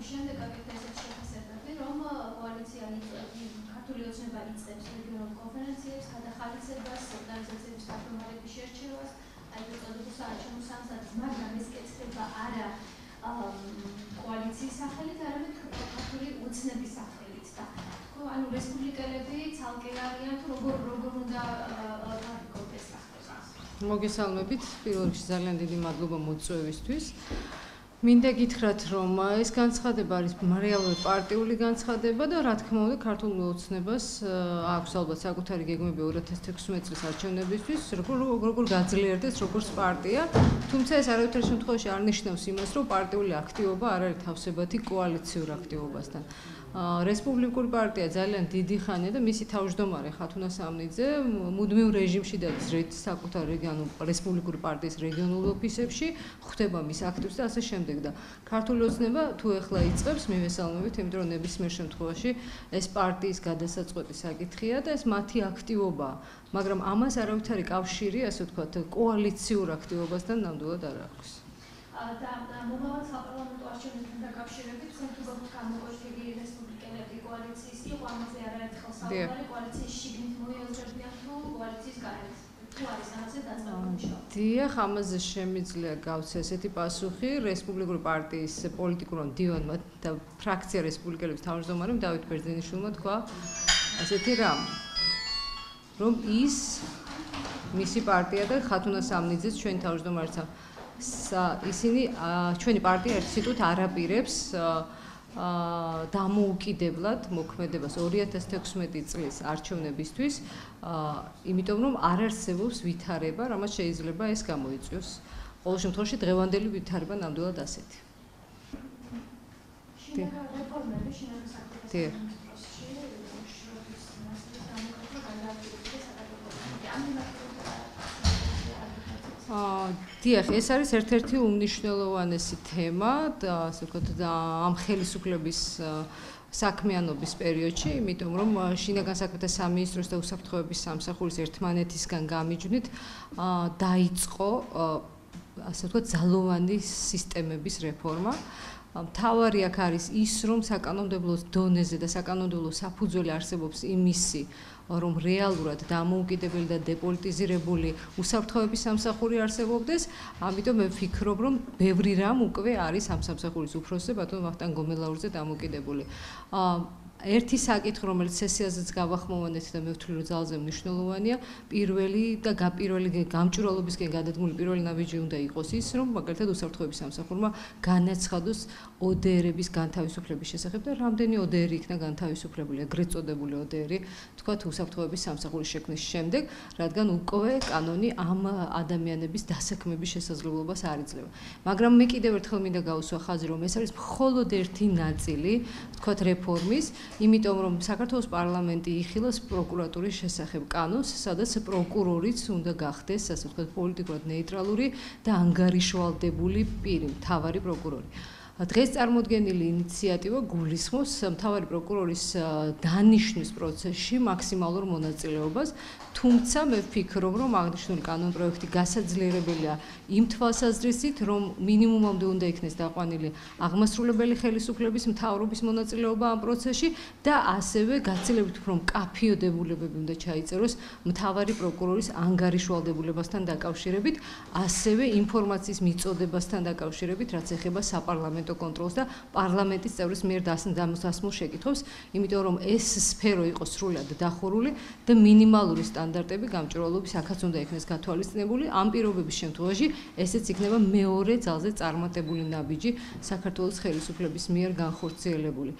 შემდეგ აკეთე ესეთ შეფასებები, რომ კოალიცია ქართული ოცნება იწყებს რეგიონულ კონფერენციებს, გადახალისებას, ორგანიზაციების დაფორმირების შერჩევას, აი უწოდებულ საარჩევნო სამსახურს, მაგრამ ეს კეთდება არა კოალიციის სახელით, არამედ ქართული ოცნების სახელით და ანუ რესპუბლიკელები ცალკე არიან თუ როგორ უნდა დავიქოთ ეს ახლა. მოგესალმებით, პირველ რიგში ძალიან დიდი მადლობა მოწვევისთვის. მინდა გითხრათ, რომ ეს განცხადება არის რეალურად პარტიული განცხადება და რა თქმა უნდა, ქართულ ოცნებას აქვს ალბათ საკუთარი გეგმები 2016 წლის არჩევნებისთვის, როგორ გაძლიერდეს როგორც პარტია, თუმცა ეს არავითარ შემთხვევაში არ ნიშნავს იმას, რომ პარტიული აქტივობა არ არის თავსებათი კოალიციურ აქტივობასთან. რესპუბლიკური პარტია ძალიან დიდი ხანია და მისი თავმჯდომარე ხათუნა სამნიძე მუდმივ რეჟიმში დადის საკუთარ რესპუბლიკური პარტიის რეგიონულ ოფისებში, ხვდება მის აქტივს და ასე შემდეგ და ქართული ოცნება თუ ეხლა იწყებს, მივესალმებით, იმიტომ რომ ნებისმიერ შემთხვევაში ეს პარტიის გადასაწყვეტი საკითხია და ეს მათი აქტივობაა, მაგრამ ამას არავითარი კავშირი, ასე ვთქვათ, კოალიციურ აქტივობასთან ნამდვილად არ აქვს. და მომავალ საპარლამენტო არჩევნებთან დაკავშირებით თუ გამოგვეშიგი რესპუბლიკელები კოალიციის იყო ამაზე არაერთხელ საუბარი კოალიციის შიგნით მოიაზრებიან თუ კოალიციის გარეთ თუ არის ამაზე დაწყებული. დიახ, ამაზე შემიძლია გავცე ესეთი პასუხი რესპუბლიკური პარტიის პოლიტიკურმა მდივანმა და ფრაქცია რესპუბლიკელების თავმჯდომარემ დავით ბერძენიშვილმა თქვა ასეთი რამ, რომ ის მისი პარტია და ხათუნა სამნიძეს ჩვენი თავმჯდომარეც ისინი ჩვენი პარტია ერთ სიტყვით არაპირებს დამოუკიდებლად მოქმედებას 2016 წლის არჩევნებისთვის, იმიტომ რომ არ არსებობს ვითარება, რამაც შეიძლება ეს გამოიწვიოს. ყოველ შემთხვევაში დღევანდელი ვითარება ნამდვილად ასეთი. რეფორმები შინაგან საქმეთა დიახ, ეს არის ერთ-ერთი უმნიშვნელოვანესი თემა და ასე ვთქვათ, ამ ხელისუფლების საქმიანობის პერიოდში, იმიტომ რომ შინაგან საქმეთა სამინისტროს და უსაფრთხოების სამსახურის ერთმანეთისგან გამიჯვნით დაიწყო ასე ვთქვათ, ძალოვანი სისტემების რეფორმა. მთავარი აქ არის ის, რომ საკანონმდებლო დონეზე და საკანონმდებლო საფუძველი არსებობს იმისი, რომ რეალურად დამოუკიდებელი და დეპოლიტიზირებული უსაფრთხოების სამსახური არსებობდეს, ამიტომ მე ვფიქრობ, რომ ბევრი რამ უკვე არის ამ სამსახურის უფროსზე ბატონ ვახტანგ გომელაურზე დამოკიდებული. ერთი საკითხი, რომელიც სესიაზეც გავახმოვანეთ და მე ვთვლი, რომ ძალზე მნიშვნელოვანია, პირველი და გამჭვირვალობისკენ გადადგმული პირველი ნაბიჯი უნდა იყოს ის, რომ მაგალითად უსაფრთხოების სამსახურმა განაცხადოს ODR-ების განთავისუფლების შესახებ და რამდენი ODR იქნა განთავისუფლებული, ეგრეთ წოდებული ODR, თქვათ უსაფრთხოების სამსახურის შექმნის შემდეგ, რადგან უკვე კანონი ამ ადამიანების დასაქმების შესაძლებლობას არ იძლევა. მაგრამ მე კიდევ ერთხელ მინდა გავუსვა ხაზი, რომ ეს არის მხოლოდ ერთი ნაწილი, თქვათ რეფორმის, იმიტომ რომ საქართველოს პარლამენტი იხილავს პროკურატურის შესახებ კანონს, სადაც პროკურორიც უნდა გახდეს, ასე ვთქვათ, პოლიტიკურად ნეიტრალური და ანგარიშვალდებული პირი, მთავარი პროკურორი. დღეს წარმოდგენილი ინიციატივა გულისხმობს მთავარი პროკურორის დანიშვნის პროცესში მაქსიმალურ მონაწილეობას, თუმცა მე ვფიქრობ, რომ აღნიშნული კანონპროექტი გასაძლიერებელია იმ თვალსაზრისით, რომ მინიმუმამდე უნდა იქნეს დაყვანილი აღმასრულებელი ხელისუფლების მთავრობის მონაწილეობა ამ პროცესში და ასევე გაცილებით უფრო მკაფიო დებულებები უნდა ჩაიწეროს მთავარი პროკურორის ანგარიშვალდებულებასთან დაკავშირებით, ასევე ინფორმაციის მიწოდებასთან დაკავშირებით, რაც ეხება საპარლამენტო კონტროლს და პარლამენტის წევრის მიერ დასმულ შეკითხვებს, იმიტომ რომ ეს სფერო იყოს სრულად დახურული და მინიმალური სტანდარტები გამჭვირვალობის აქაც უნდა იქნეს გათვალისწინებული. ამ პირობების შემთხვევაში ესეც იქნება მეორე ძალზე წარმატებული ნაბიჯი საქართველოს ხელისუფლების მიერ განხორციელებული.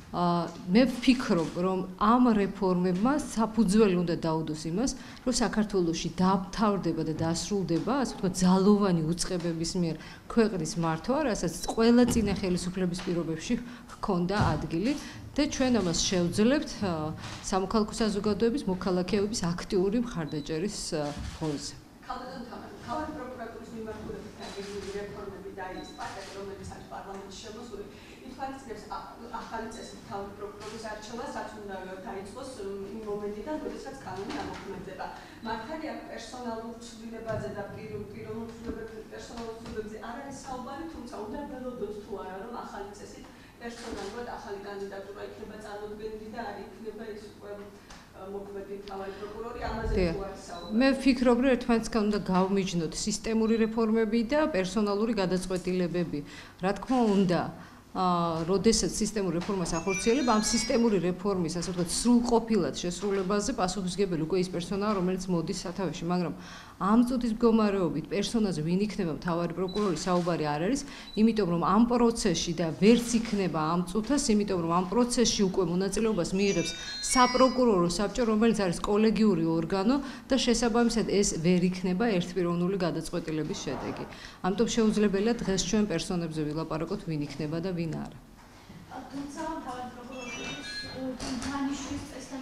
მე ვფიქრობ, რომ ამ რეფორმებმა საფუძველი უნდა დაუდოს იმას, რომ საქართველოში დამთავრდება და დასრულდება, ასე ვთქვათ, ძალოვანი უწყებების მიერ ქვეყნის მართვა, რასაც ყველა წინა ხელისუფლების პირობებში ჰქონდა ადგილი და ჩვენ ამას შევძლებთ სამოქალაქო საზოგადოების მოქალაქეების აქტიური მხარდაჭერის ფონზე. მთავარი პროკურატურის მიმართულებით დაგეგმილი რეფორმები დაიწყო, რომელიც არის პარლამენტში შემოსული. ითვალისწინებს ახალი წესით მთავარი პროკურორის არჩევას, რაც უნდა დაიწყოს იმ მომენტიდან, როდესაც კანონი ამოქმედება. მართალია პერსონალურ ცვლილებაზე და პერსონალურ ცვლილებებზე არ არის საუბარი, თუმცა უნდა ველოდოთ თუ არა, რომ ახალი წესით პერსონალურად ახალი კანდიდატურა იქნება წარმოდგენილი და არ იქნება ის უკვე მოქმედი მთავარი პროკურორი, ამაზე თუ არის საუბარი. მე ვფიქრობ, რომ ერთმანეთსგან უნდა გავმიჯნოთ სისტემური რეფორმები და პერსონალური გადაწყვეტილებები. რა თქმა უნდა, როდესაც სისტემური რეფორმას ახორციელებ, ამ სისტემური რეფორმის, ასე ვთქვათ, სრულყოფილად შესრულებაზე პასუხისმგებელი უკვე ის პერსონალი, რომელიც მოდის სათავეში, მაგრამ ამ წუთის მდგომარეობით პერსონაზე ვინ იქნება მთავარი პროკურორი საუბარი არ არის, იმიტომ რომ ამ პროცესში და ვერც იქნება ამ წუთას, იმიტომ რომ ამ პროცესში უკვე მონაწილეობას მიიღებს საპროკურორო საბჭო, რომელიც არის კოლეგიური ორგანო და შესაბამისად ეს ვერ იქნება ერთპიროვნული გადაწყვეტილების შედეგი. ამიტომ შეუძლებელია დღეს ჩვენ პერსონებზე ვილაპარაკოთ, ვინ იქნება და ვინ არა. თუმცა მთავარი პროკურორის თანაშვის წესთან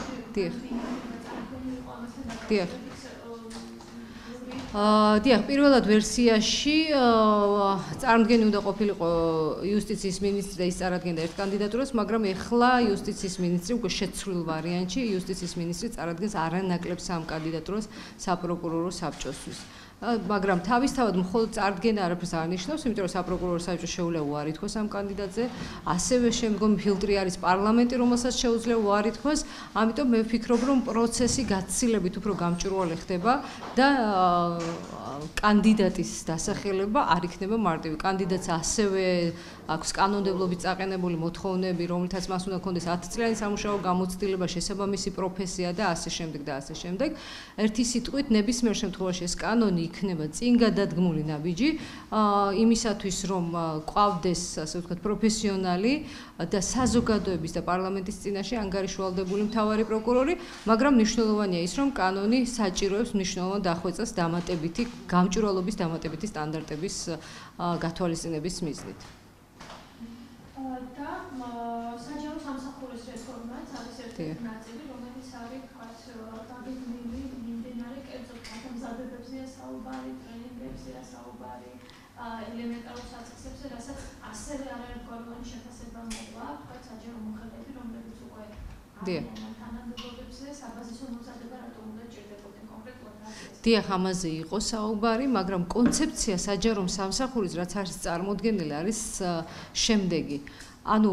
დაკავშირებით დიახ, პირველად ვერსიაში წარმოდგენი უნდა ყოფილიყო იუსტიციის მინისტრი და ის წარადგენდა ერთ კანდიდატურას, მაგრამ ეხლა იუსტიციის მინისტრი უკვე შეცვლილ ვარიანტში იუსტიციის მინისტრი წარადგენს არანაკლებ სამ კანდიდატურას საპროკურორო საბჭოსთვის. მაგრამ თავისთავად მხოლოდ წარდგენა არაფერს არ ნიშნავს, იმიტომ რომ საპროკურორო საბჭო შეუძლია უარი ითქვას ამ კანდიდატზე, ასევე შემდგომი ფილტრი არის პარლამენტი, რომელსაც შეუძლია უარი ითქვას, ამიტომ მე ვფიქრობ, რომ პროცესი გაცილებით უფრო გამჭვირვალე ხდება და კანდიდატის დასახელება არ იქნება მარტივი. კანდიდატს ასევე აქვს კანონმდებლობით წაყენებული მოთხოვნები, რომლითაც მას უნდა ჰქონდეს 10 წლიანი სამუშაო გამოცდილება, შესაბამისი პროფესია და ასე შემდეგ და ასე შემდეგ. ერთი სიტყვით, ნებისმიერ შემთხვევაში ეს კანონი იქნება წინ გადადგმული ნაბიჯი იმისათვის, რომ ყვავდეს, ასე ვთქვათ, პროფესიონალი და საზოგადოების და პარლამენტის წინაშე ანგარიშვალდებული მთავარი პროკურორი, მაგრამ მნიშვნელოვანია ის, რომ კანონი საჭიროებს მნიშვნელოვან დახვეწას დამატებითი გამჭვირვალობის დამატებითი სტანდარტების გათვალისწინების მიზნით. და საჯარო სამსახურის რეფორმაც არის ერთ-ერთი ნაწილი, რომელიც არის დაგეგმილი მიმდინარე კერძო მზადებებზეა საუბარი, ტრენინგებზეა საუბარი, ელემენტარულ საწყისებზე, რასაც ასევე არაერთგვაროვანი შეფასება მოყვა, თქვა საჯარო მოხელეები, რომლებიც უკვე თანამდებობებზე საბაზისო მომზადება რატომ უნდა ჭირდებოდნენ კონკრეტულად. დიახ, ამაზე იყო საუბარი, მაგრამ კონცეფცია საჯარო სამსახურის, რაც არის წარმოდგენილი, არის შემდეგი. ანუ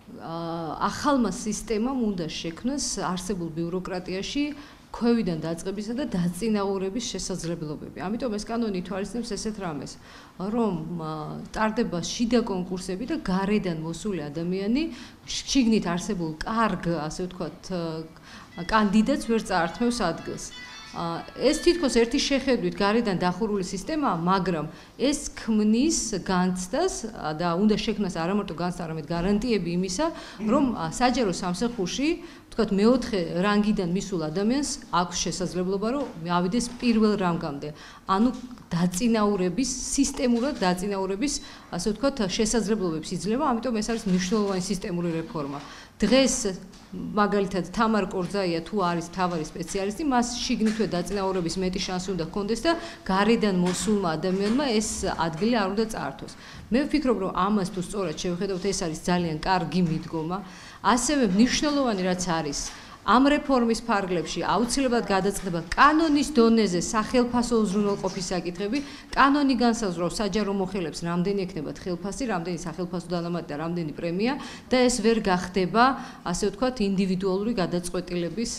ახალმა სისტემამ უნდა შექმნას არსებულ ბიუროკრატიაში ქვევიდან დაწყებისა და დაწინაურების შესაძლებლობები. ამიტომ ეს კანონი ითვალისწინებს ესეთ რამეს, რომ ტარდება შიდა კონკურსები და გარედან მოსული ადამიანი შიგნით არსებულ კარგ, ასე ვთქვათ, კანდიდატს ვერ წაართმევს ადგილს. ეს თითქოს ერთი შეხედვით გარედან დახურული სისტემაა, მაგრამ ეს ქმნის განცდას და უნდა შექმნას არა მარტო განცდა, არამედ გარანტიები იმისა, რომ საჯარო სამსახურში, ვთქვათ, მეოთხე რანგიდან მისულ ადამიანს აქვს შესაძლებლობა, რომ ავიდეს პირველ რანგამდე. ანუ დაწინაურების, სისტემურად დაწინაურების, ასე ვთქვათ, შესაძლებლობებს იძლევა, ამიტომ ეს არის მნიშვნელოვანი სისტემური რეფორმა. დღეს მაგალითად თამარ კორძაია თუ არის მთავარი სპეციალისტი, მას შიგნითვე დაწინაურების მეტი შანსი უნდა ჰქონდეს და გარედან მოსულმა ადამიანმა ეს ადგილი არ უნდა წაართოს. მე ვფიქრობ, რომ ამას თუ სწორად შევხედავთ, ეს არის ძალიან კარგი მიდგომა. ასევე მნიშვნელოვანი რაც არის ამ რეფორმის ფარგლებში აუცილებლად გადაწყდება კანონის დონეზე სახელფასო უზრუნველყოფის საკითხები. კანონი განსაზღვრავს საჯარო მოხელეებს რამდენი ექნებათ ხელფასი, რამდენი სახელფასო დანამატი და რამდენი პრემია და ეს ვერ გახდება, ასე ვთქვათ, ინდივიდუალური გადაწყვეტილების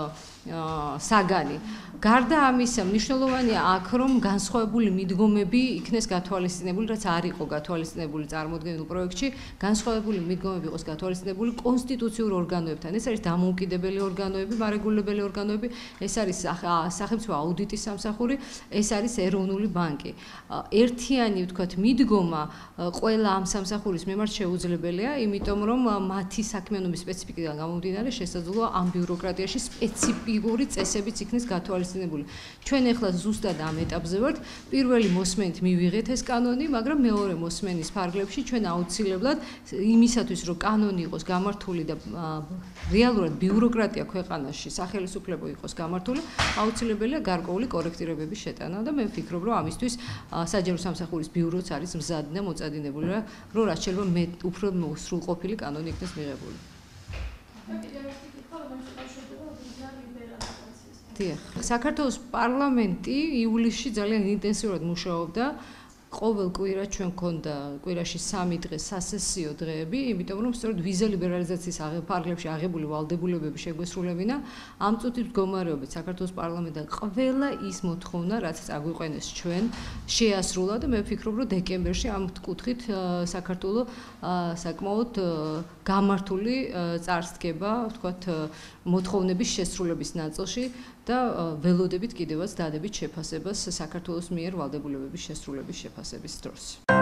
საგანი. გარდა ამისა, მნიშვნელოვანია აქ, რომ განსხვავებული მიდგომები იქნეს გათვალისწინებული, რაც არ იყო გათვალისწინებული წარმოდგენილ პროექტში, განსხვავებული მიდგომები იყოს გათვალისწინებული კონსტიტუციურ ორგანოებთან. ეს არის დამოუკიდებელი ორგანოები, მარეგულირებელი ორგანოები, ეს არის სახელმწიფო აუდიტის სამსახური, ეს არის ეროვნული ბანკი. ერთიანი, ვთქვათ, მიდგომა ყველა ამ სამსახურის მიმართ შეუძლებელია, იმიტომ რომ მათი საქმიანობის სპეციფიკიდან გამომდინარე შესაძლოა ამ ბიუროკრატიაში სპეციფიკური წესებიც იქნეს გათვალისწინებული. ჩვენ ახლა ზუსტად ამ ეტაპზე ვართ. პირველი მოსმენით მივიღეთ ეს კანონი, მაგრამ მეორე მოსმენის ფარგლებში ჩვენ აუცილებლად იმისათვის, რომ კანონი იყოს გამართული და რეალურად ბიუროკრატია ქვეყანაში სახელისუფლებო იყოს გამართული, აუცილებელია გარკვეული კორექტირებების შეტანა და მე ვფიქრობ, რომ ამისთვის საჯარო სამსახურის ბიუროც არის მზად და მოწადინებული, რომ რაც შეიძლება უფრო სრულყოფილი კანონი იქნეს მიღებული. საქართველოს პარლამენტი ივლისში ძალიან ინტენსიურად მუშაობდა ყოველ კვირა ჩვენ გქონდა კვირაში 3 დღე სასესიო დღეები, იმიტომ რომ სწორედ ვიზა ლიბერალიზაციის ფარგლებში აღებული ვალდებულებები შეგვესრულებინა. ამ წუთის მდგომარეობით საქართველოს პარლამენტთან ყველა ის მოთხოვნა, რაც წაგვიყვენეს ჩვენ, შეასრულა და მე ვფიქრობ, რომ დეკემბერში ამ კუთხით საქართველოს საკმაოდ გამართული წარსდგება, ვთქვათ, მოთხოვნების შესრულების ნაწილში და ველოდებით კიდევაც დადებით შეფასებას საქართველოს მიერ ვალდებულებების შესრულების შეფასების დროს.